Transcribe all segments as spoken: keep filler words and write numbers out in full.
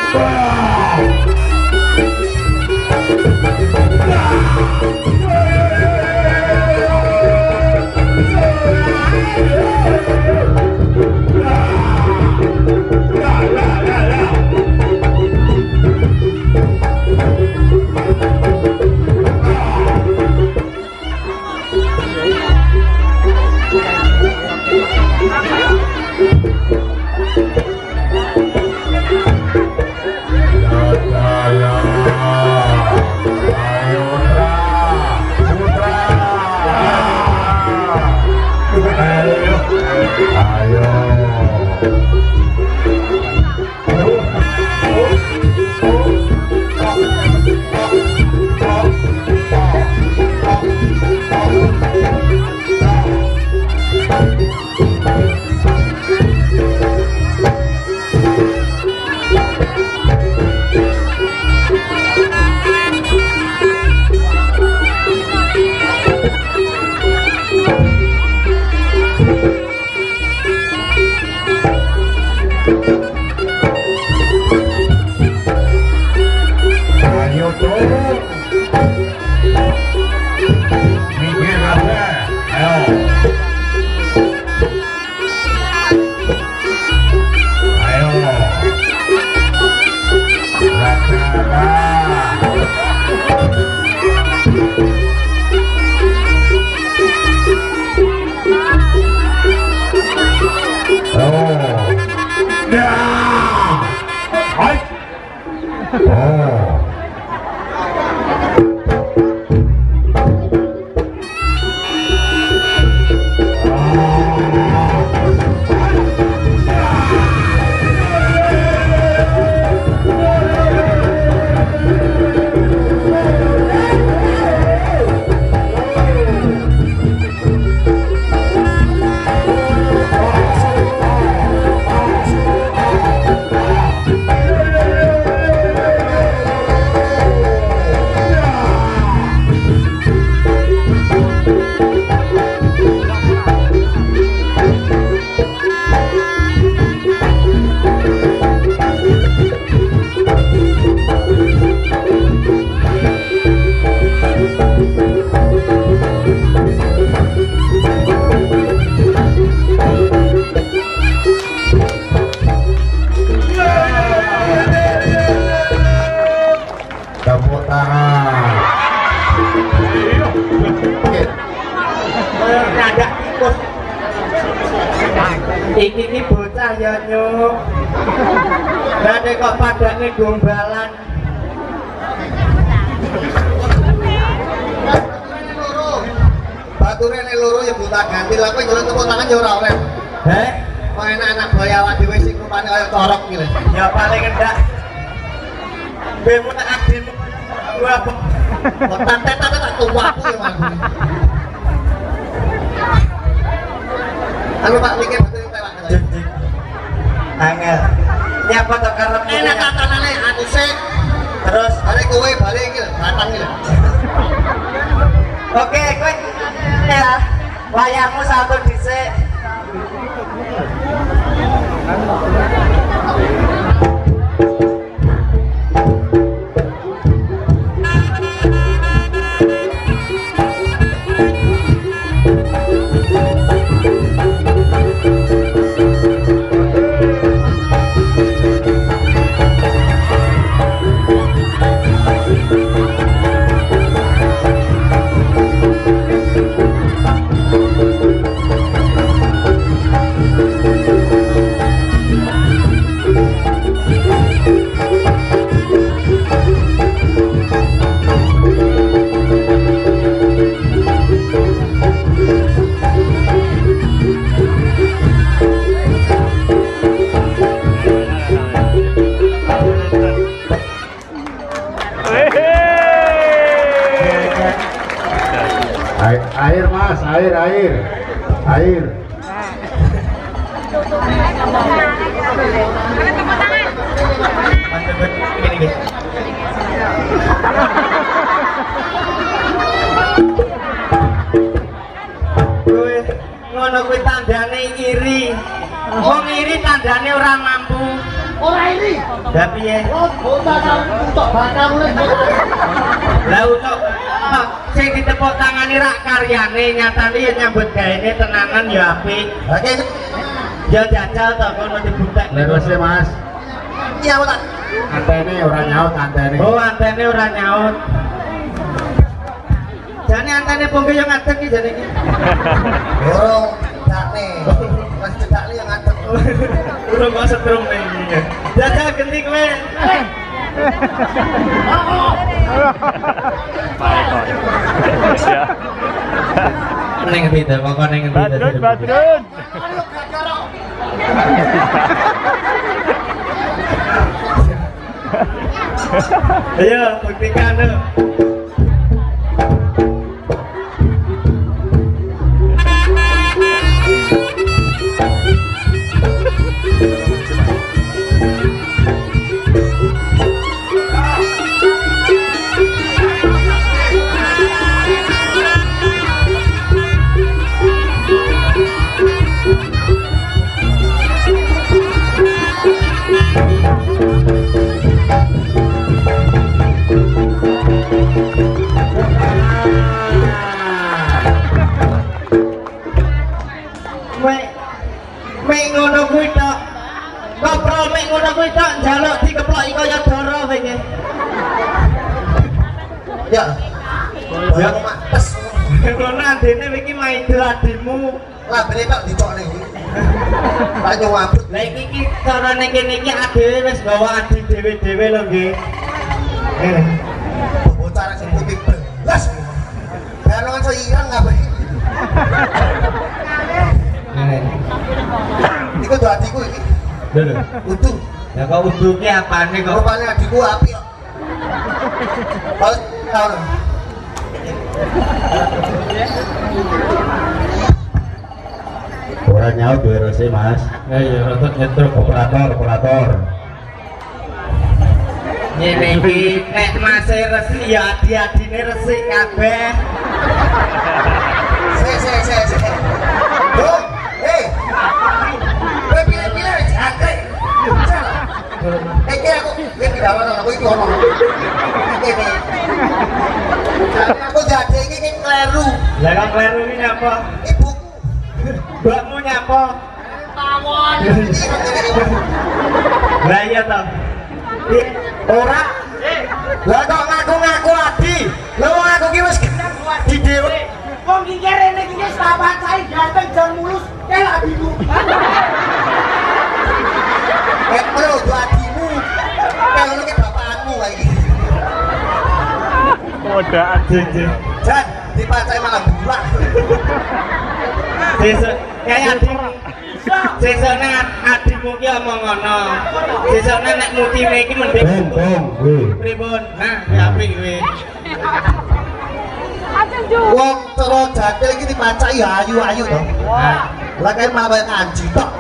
Iki iki bocah ya nyuk. Berarti kok padane gombalan. Bature nek loro ya buta ganti lah kowe njaluk tepuk tangan ya ora oleh. Heh, kok enak-enak boy awak dhewe sing rupane kaya corok iki lho. Ya paling enggak. Bemu tak adin gua kok tantet-tantet tak tuwaku ya Mas. Anu Pak mikir betul Pak. Angel. Nyapa to karep Enak tatanane anu sik. Terus bare kowe bali iki lho, batang iki lho. Oke, kowe ya. Wayangmu satu dhisik. Air Mas, air, air, air. Ngono kuwi tandane iri. Wong iri tandane ora mampu. Ora iri. Tapi ya. Oh, untuk bakal mulai. Lah untuk sing ditepuk tangani rak karyane nyatane ya nyambut gaene tenanan ya apik. Oke. Ya jajal to kono dibutek. Terus ya Mas. Iya, Pak. Antene ora nyaut antene. Oh, antene ora nyaut. Jane antene pombe yo ngadeg iki jane iki. Oh, dakne. Mas cedakne yang ngadeg. Urung kok setrum ning. Jajal genti kowe. Neng ngendi to, kok neng ngendi to. Badrun, Badrun. Ayo, buktikan lo. Kowe tak njaluk dikeploki kaya dara kowe iki. Ya. Ya mates. Ngono adene iki maidul adimu. Lah bene tak dicokne iki. Tak nyowabut. Lah iki iki carane kene iki adewe wis bawa adi dhewe-dhewe lho nggih. Ngene. Bocah sing putih belas. Balongan so irang ngapa iki? Ngene. Iku do adikku iki. Lho. Utuh. Ya kok uduke apane kok? Rupane adikku apik kok. Balik tahun. Ora nyaut duwe rese Mas. Ya ya rotot nyetruk Operator, operator. ngene iki nek mase resik ya adi-adine resik kabeh. Se se se se. Dong, eh. Kowe pilih-pilih jate. Eh, kira aku lihat di dalam aku itu ono. Ini. Aku jadi ini kleru. Lah kok kleru iki nyapa? Ibu. Mbakmu nyapa? Tawon. Lah iya to. Ora. Lah kok ngaku-ngaku adi. Lah wong aku ki wis gendang adi dhewe. Wong iki rene iki wis tak pacai ganteng jan mulus kelak biru. Eh, bro, itu adimu. Kalau lu ke bapakmu lagi. Modaan. Jeng-jeng. Jan, dipacai malah burak. Sesuk kayak adi. Sesukne adimu ki omong ngono. Sesukne nek mutine iki mending Bong, bong, kuwi. pripun? Nah, ya apik kuwi. Wong cara jatil iki dipacai ya ayu-ayu to. Nah, Lah kae malah kaya kanji tok.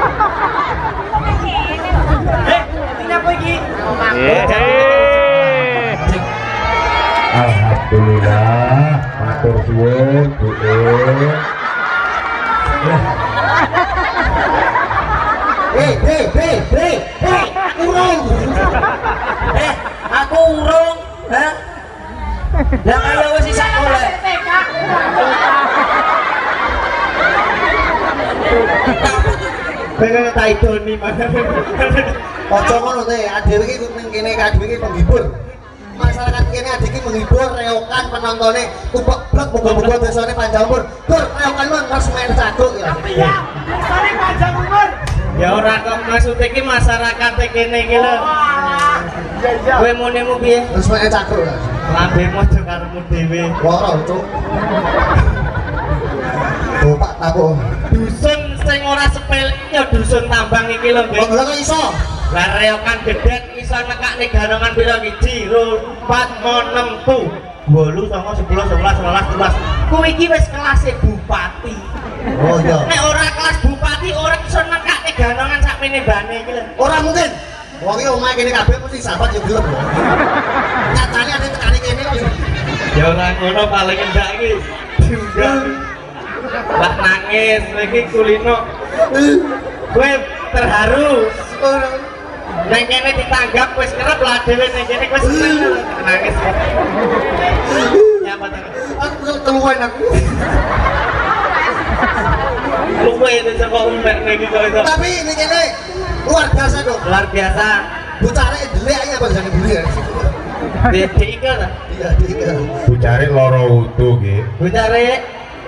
Eh, ini apa iki? Yeay. Alhamdulillah, matur suwun, Bu. Eh, eh, eh, eh, eh, urung. eh, aku urung, ha? Lah kaya wis isak oleh. Pengen tak idoni mana? Ojo ngono teh, adewe iki ning kene adewe iki penghibur. Masyarakat kene adewe iki menghibur reokan penontonnya kubek-blek muga-muga desane panjang umur. Dur, reokan lu terus main caguk ya. Iya, misalnya panjang umur. Ya ora kok maksud iki masyarakat kene iki lho. Iya, iya. Kowe munemu piye? Terus main caguk ya. Lambemu aja karemu dhewe. Loro, Cuk. Oh, Pak Tapo. Dusun sing ora sepele ya dusun tambang iki lho, Kok Nggih. lho kok iso? Lah reokan gedhet iso nekakne ganongan pira wiji, empat, enam, tujuh, delapan, sembilan, sepuluh, sebelas, dua belas, tiga belas. Kuwi iki wis kelasé bupati. Oh iya. Nek ora kelas bupati ora iso nekakne ganongan sakmene bane iki lho. Ora mungkin. Wong iki omahe kene kabeh mesti sahabat yo gelem. Nyatane ade tekane kene kok. Ya ora ngono paling enggak iki. Juga. Lah nangis iki kulino. Kowe terharu. Nek kene ditanggap wis kerep lah dhewe nek kene wis seneng nangis. Nyapa ta? Aku keluwen aku. Luwe itu saka umpet iki kok itu. Tapi ini kene luar biasa dong. Luar biasa. Bucare delik aja apa jane buli ya. Dede iki ta? Iya, iya. Bucare loro utuh nggih. Bocare.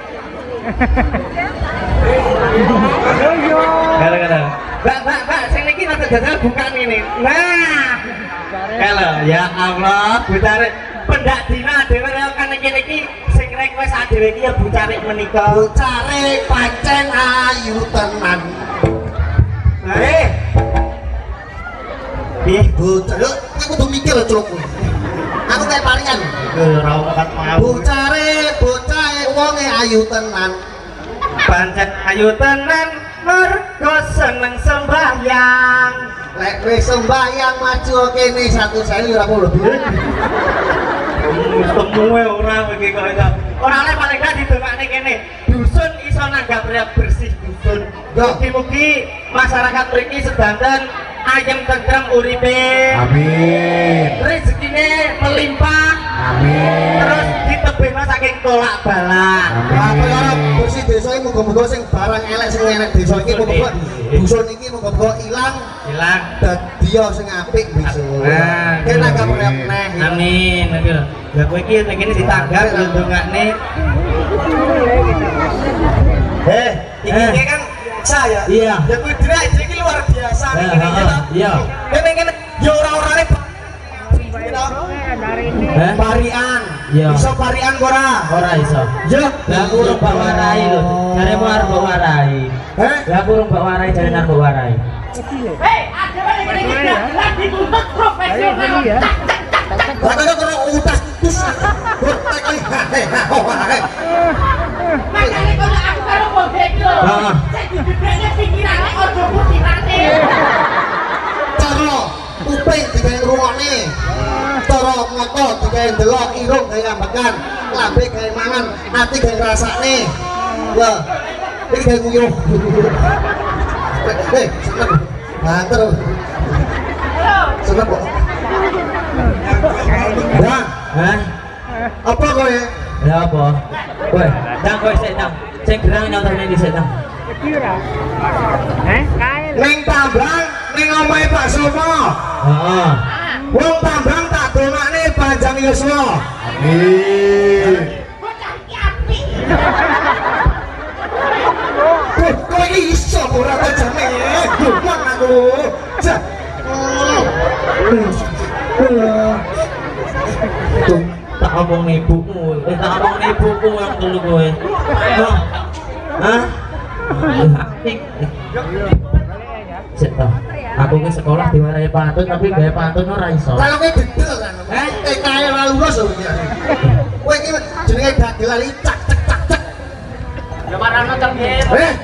Gara-gara. Mbak, mbak, mbak, sing niki rada gagal buka ini. Nah. Kalau ya Allah, bocare pendak dina dhewe kan niki niki sing request dhewe iki ya bocare menika. Bucare pancen ayu tenan. Eh. Piye? Bocah, lho, aku kudu mikir lho celuk kuwi. Aku kayak paringan. Ora kat mau. Bucare, bocah wonge ayu tenan. Pancen ayu tenan mergo seneng sembahyang. Lek wis sembahyang maju kene satu sewu ora perlu duit. Temuwe ora iki kok itu. Ora oleh paling gak didongakne kene. Dusun iso nanggap bersih dusun. Mugi-mugi masyarakat mriki sedanten ayem tentrem uripe. Amin. Rezekine melimpah. Amin. Terus ditebihno saking tolak balak. Apa ya bersih desa iki muga-muga sing barang elek sing enek desa iki muga-muga dusun iki muga-muga ilang Hilang. dadi sing apik bisa. Nah, Kena kaprep neh. amin. Aduh. Lah kowe iki nek kene ditanggap yo ndongakne. Eh, Iki iki kan saya. Iya. Ya kuwi drak iki luar biasa Nah, iki ha, kita. iya. Kene kene ya ora-orane Hah? parian. Iya. Iso parian ora? Ora iso. Ya, Lah aku urung mbak warai lho. Jaremu arep mbak warai. Eh? Lah aku urung mbak warai jare arep mbak warai. Hei, ada mana ini kita dituntut profesional. Lah kok kok utas tus. Makanya kalau aku karo bobek lho. Heeh. Saya dibedanya pikirane ojo pikirane. Cara kuping digawe ngrungokne. Cara mata digawe ndelok, irung gawe ngambekan, lambe gawe mangan, ati gawe ngrasakne. Lah, iki gawe nguyuh. Eh, seneng. Banter. Seneng kok. Bang, Hah? apa kowe? Ya apa? Kowe, ndang kowe sik ndang. Sing gerang nyontone dhisik ndang. Ning tambang ning omahe Pak Somo. Heeh. Wong tambang tak dongakne panjang yuswa. Amin. Bocah iki apik. Kowe kowe iki iso ora tajame. Dumang aku. Cak. Tuh, tak omong ibumu. Eh tak omong ibuku yang dulu kowe. Hah? Hah? Apik. Sik to. Aku ke sekolah diwarai pantun tapi gaya pantun ora iso. Kalau kowe gedel kan. Eh, T K E ora lulus lho. Kowe iki jenenge dagel lali cak cak cak cak. Ya marano teng nggih. Eh,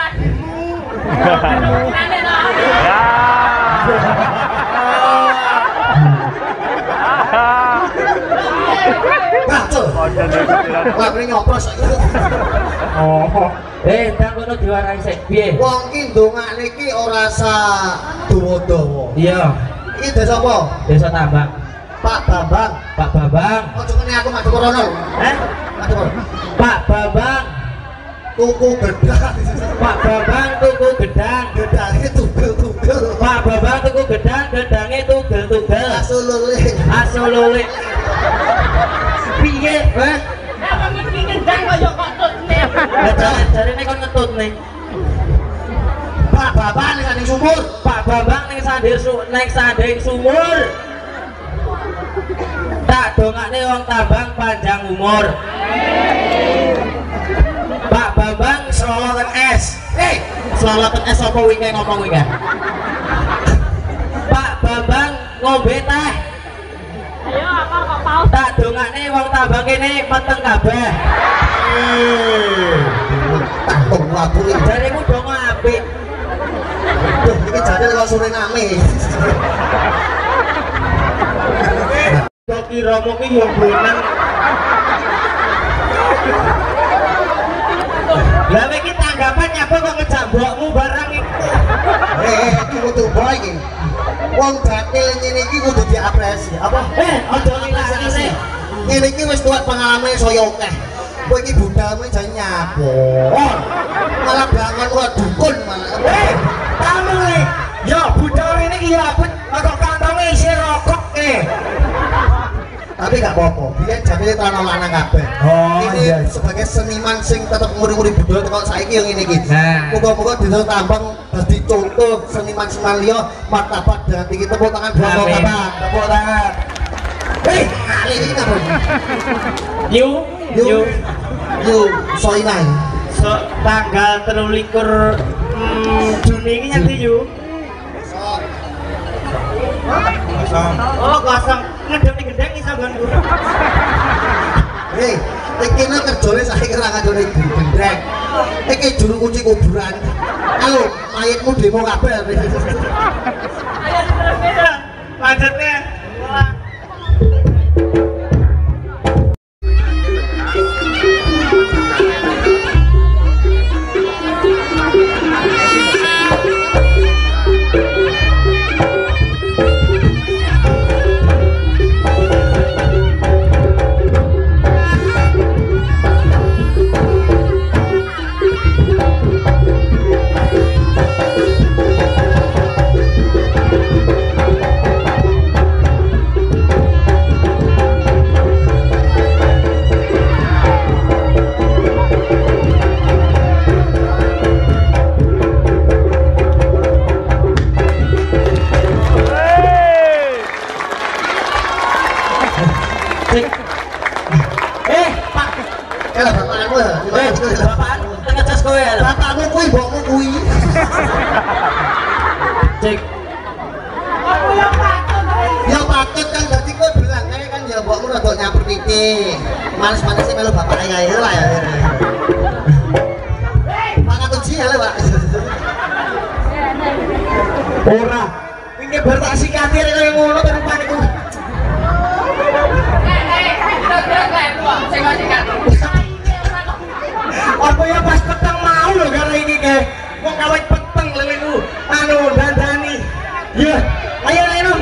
Bacul. Lah ini nyopros. Oh. Eh, ndang kono diwarai sik piye? Wong ki ndongakne iki ora sa dawa-dawa. Iya, Iki desa apa? desa Tambak. Pak Bambang. Pak Bambang. Ojo kene aku madu korono. Eh? Madu korono. Pak Bambang. Tuku gedang. Pak Bambang tuku gedang. Gedange tugel-tugel. Pak Bambang tuku gedang, gedange tugel-tugel. Asululing. Asolulik. Piye? Eh? Apa iki ngendang kaya kotutne. Lah jare jarene kon ngetut nih. Pak Bambang ning sanding sumur. Pak Bambang ning sandir su ning sanding sumur. Tak dongakne wong Tambang panjang umur. Pak Bambang Seloloten es. eh seloloten es apa wingi ngomong wingi. Pak Bambang ngombe teh. Ayo apa kok paus. Tak dongakne wong Tambang kene meteng kabeh. Tak tong lagu iki. Jaremu dongo apik. Duh, iki jane lewat Suriname. Kok kira mo ki yo bener. Lah iki tanggapan nyapa kok ngejambokmu barang iki. Eh, iki kudu boy iki. Wong batil ngene iki kudu diapresiasi. Apa? Eh, aja ngilasi. Ngene iki wis tuwek pengalamane saya akeh. Kowe iki budalmu jan nyabon. Malah bangun kok dukun malah. Eh, tamu le. Yo budal ini ki ya abot kok kantonge isi rokok eh. Tapi gak apa-apa, biyen jane tanah lanang kabeh. Oh, ini iya. sebagai seniman sing tetep nguri-nguri budaya kok saiki yang ngene iki. Nah. Muga-muga dina tambang dadi contoh seniman-seniman liya martabat dengan tinggi tepuk tangan buat Amin. Bapak. Tepuk tangan. Hei, kali ini apa? Yu, Yu, yu. yu, soinai. So, tanggal telulikur hmm, Juni ini nanti yu. Oh kosong, ngedemi gendeng iso nggonku. Hei, iki nek kerjane saiki ora ngajone gendreng. Iki juru kunci kuburan. Ayo, mayitmu demo kabeh. Ayo terus beda. Lanjutnya. Eh, Pak. Eh, lah bapakmu ya. Eh, bapak, tengah cas kowe ya. Bapakmu kuwi, mbokmu kuwi. Cek. Aku yang patut. Ya patut kan dadi kowe bilang kae kan ya mbokmu rada nyamper titik. Males-males melu bapake kae lah ya. Pak Katuji ya, Pak. Ora. Iki bar tak sikati rek kaya ngono terus paniku. Apa ya pas peteng mau lho karo iki ke. Wong kawit peteng leleku anu dandani. Ya, ayo ayo.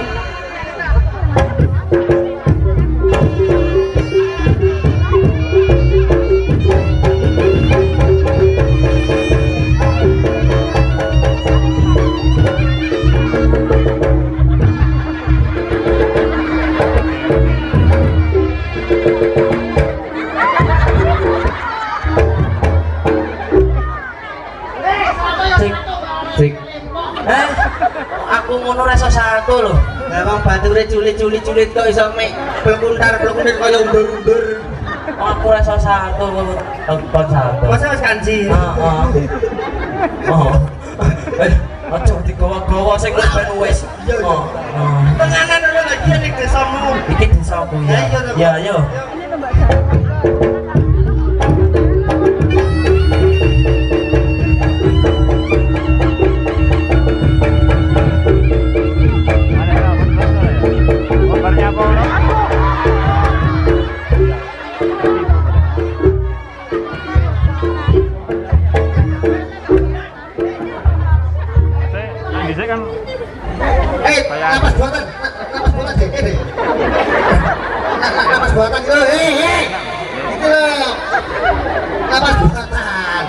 Cik. Eh, aku ngono rasa satu loh. Lah wong bature culit-culit-culit kok iso mek belkuntar-belkuntar kaya undur-undur. Aku rasa satu kok kon satu. Masa wis kanji. Heeh. Oh. Eh, aja digawa-gawa sing ben wis. Oh. Tenganan lho lagi ning desamu. Iki desaku ya. Ya, yo. Eh, napas buatan, napas buatan deh, deh. Napas buatan gitu, hei, hei. Itu loh. Napas buatan.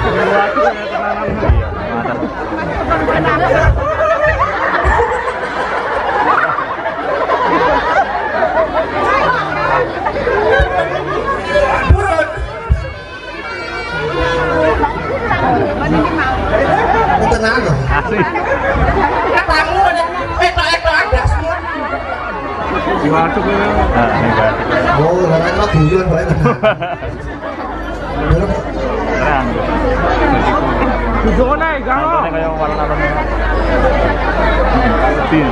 Burun. Tenang loh. Katamu ada etok-etok ada semua. Oh, lah kan guyon bae. Terang. Di zona galo. Kayak warna-warna. Putih.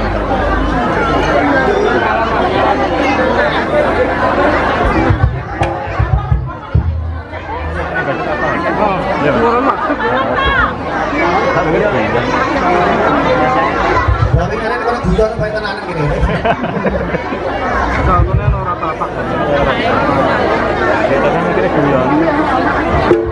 Tapi kalian kalau guyon bae tenanan gini. Saltone ora tapak. Kita kan mikirnya guyon.